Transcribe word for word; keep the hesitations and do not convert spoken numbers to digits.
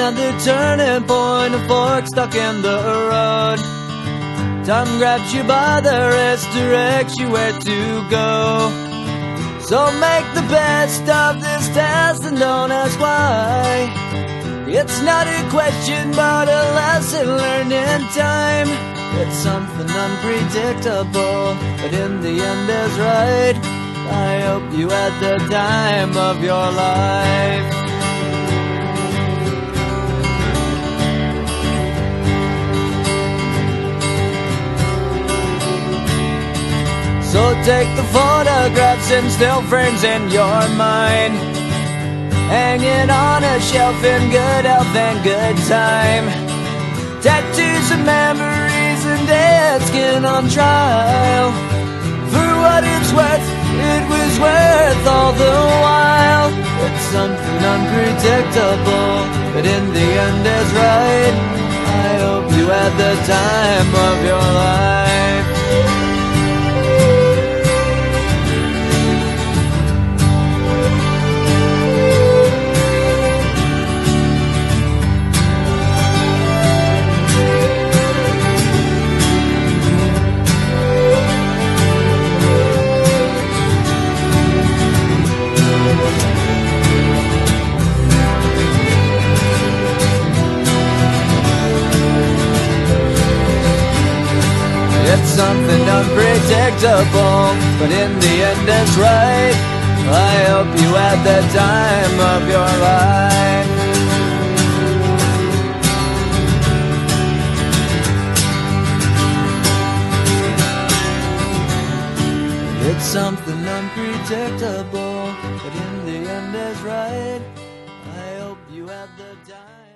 another turning point, a fork stuck in the road. Time grabs you by the wrist, directs you where to go. So make the best of this test and don't ask why. It's not a question but a lesson learned in time. It's something unpredictable, but in the end is right. I hope you had the time of your life. So take the photographs and still frames in your mind, hanging on a shelf in good health and good time. Tattoos of memories and dead skin on trial. For what it's worth, it was worth all the while. It's something unpredictable, but in the end is right. I hope you had the time of your life. It's something unpredictable, but in the end it's right. I hope you had the time of your life. It's something unpredictable, but in the end is right. I hope you had the time.